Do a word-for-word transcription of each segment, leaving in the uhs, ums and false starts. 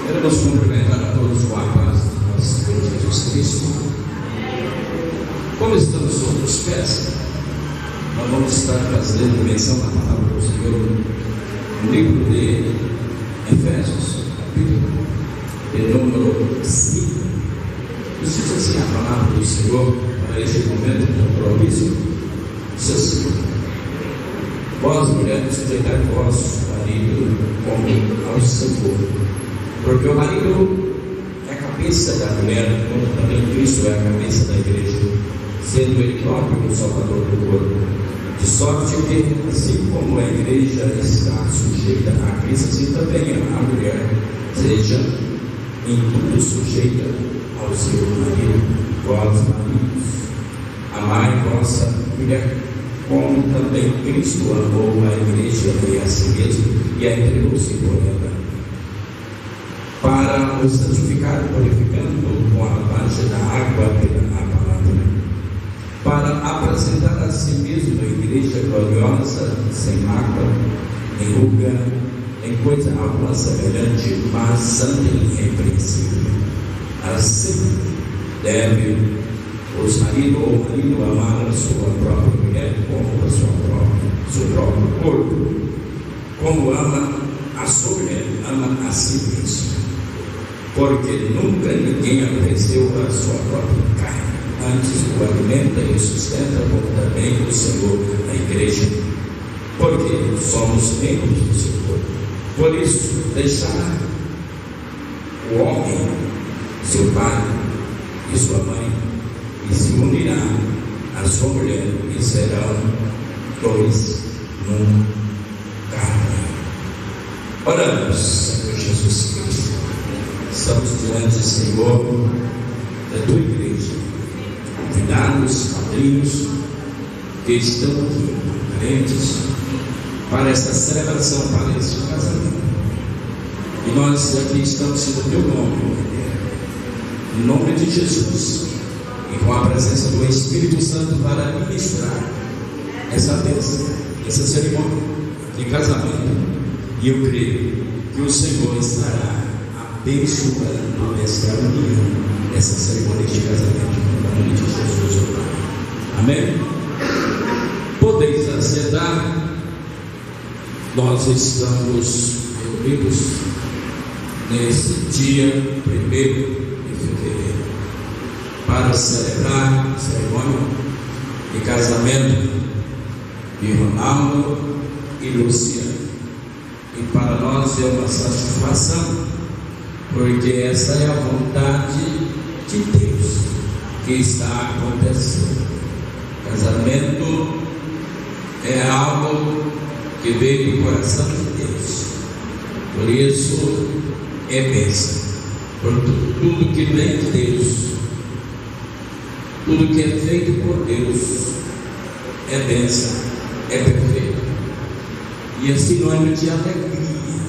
Queremos cumprimentar a todos com a paz do nosso Senhor Jesus Cristo. Como estamos sobre os pés, nós vamos estar fazendo menção à palavra do Senhor no livro de Efésios, capítulo de número cinco. Diz assim a palavra do Senhor para este momento do propício. Diz assim: vós, mulheres, sujeitai vosso marido como ao Senhor, porque o marido é a cabeça da mulher, como também Cristo é a cabeça da igreja, sendo ele próprio o salvador do corpo. De sorte que, assim como a igreja está sujeita a Cristo, assim também a mulher seja em tudo sujeita ao seu marido. Vós, maridos, amai vossa mulher, como também Cristo amou a igreja e a si mesmo, e a entregou-se por ela, para o santificar, purificando com a lavagem da água pela palavra, para apresentar a si mesmo a igreja gloriosa, sem mácula, nem ruga, em coisa alguma semelhante, mas santa e irrepreensível. Assim deve os maridos ou marido amar a sua própria mulher como a sua própria, seu próprio corpo. Como ama a sua mulher, ama a si mesmo. Porque nunca ninguém aborreceu a sua própria carne, antes o alimenta e o sustenta, como também o Senhor, a igreja, porque somos membros do Senhor. Por isso, deixará o homem, seu pai e sua mãe, e se unirá à sua mulher, e serão dois num carne. Oramos, Senhor Jesus Cristo. Estamos diante, Senhor, da tua igreja, convidados, padrinhos que estão aqui, parentes, para esta celebração, para este casamento. E nós aqui estamos no teu nome, em nome de Jesus, e com a presença do Espírito Santo para ministrar essa bênção, essa cerimônia de casamento. E eu creio que o Senhor estará abençoando esta união, essa cerimônia de casamento, no nome de Jesus, o Pai. Amém? Podeis assentar. Nós estamos reunidos nesse dia primeiro de fevereiro para celebrar a cerimônia de casamento de Ronaldo e Luciana. E para nós é uma satisfação, porque essa é a vontade de Deus que está acontecendo. Casamento é algo que veio do coração de Deus, por isso é bênção. Por tudo, tudo que vem de Deus, tudo que é feito por Deus é bênção, é perfeito e é sinônimo de alegria.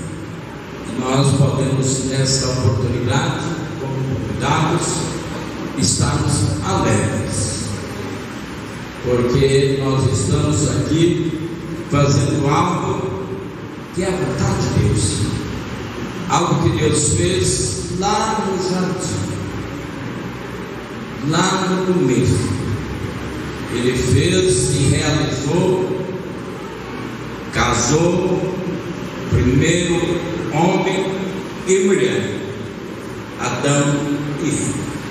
E nós podemos, nesta oportunidade, como convidados, estarmos alegres, porque nós estamos aqui fazendo algo que é a vontade de Deus, algo que Deus fez lá no jardim, lá no começo. Ele fez e realizou, casou primeiro homem e mulher, Adão e Eva.